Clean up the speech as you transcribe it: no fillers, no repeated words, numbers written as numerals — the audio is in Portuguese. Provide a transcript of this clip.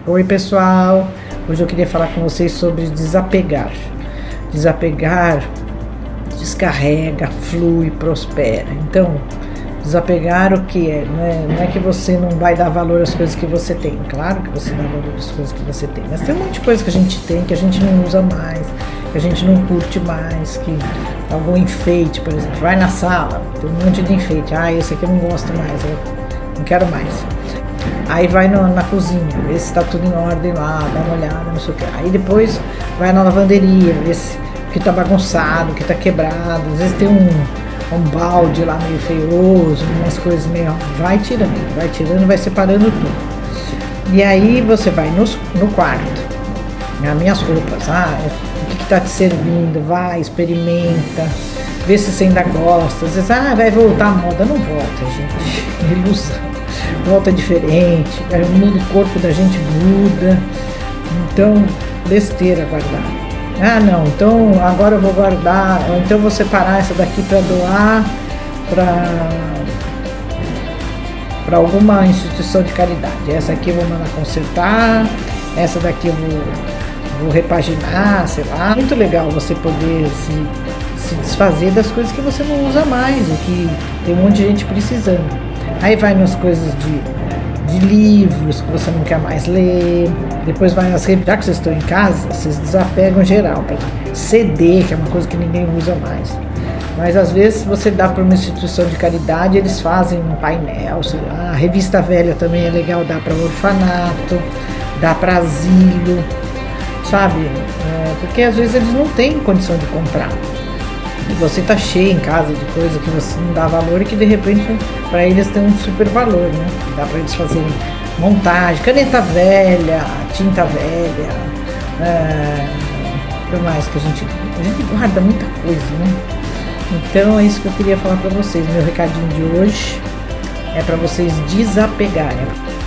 Oi pessoal, hoje eu queria falar com vocês sobre desapegar. Desapegar descarrega, flui, prospera. Então, desapegar o que é? Não é que você não vai dar valor às coisas que você tem. Claro que você dá valor às coisas que você tem, mas tem um monte de coisa que a gente tem que a gente não usa mais, que a gente não curte mais, que algum enfeite, por exemplo, vai na sala, tem um monte de enfeite. Ah, esse aqui eu não gosto mais, eu não quero mais. Aí vai na cozinha, vê se tá tudo em ordem lá, dá uma olhada, não sei o que. Aí depois vai na lavanderia, vê se o que tá bagunçado, o que tá quebrado. Às vezes tem um balde lá meio feioso, umas coisas meio... Vai tirando, vai separando tudo. E aí você vai no quarto, nas minhas roupas, o que tá te servindo, vai, experimenta, vê se você ainda gosta. Às vezes, vai voltar a moda, não volta, gente, ilusão. Volta diferente, o corpo da gente muda, então besteira guardar. Não, então agora eu vou guardar, ou então eu vou separar essa daqui para doar para alguma instituição de caridade. Essa aqui eu vou mandar consertar, essa daqui eu vou repaginar, sei lá. Muito legal você poder se desfazer das coisas que você não usa mais, e que tem um monte de gente precisando. Aí vai nas coisas de livros que você não quer mais ler. Depois vai nas revistas. Já que vocês estão em casa, vocês desapegam geral. CD, que é uma coisa que ninguém usa mais. Mas às vezes você dá para uma instituição de caridade, eles fazem um painel. A revista velha também é legal, dá para orfanato, dá para asilo, sabe? Porque às vezes eles não têm condição de comprar. E você tá cheio em casa de coisa que você não dá valor e que de repente para eles tem um super valor, né? Dá para eles fazerem montagem, caneta velha, tinta velha, o que mais que a gente guarda muita coisa, né? Então é isso que eu queria falar para vocês. Meu recadinho de hoje é para vocês desapegarem.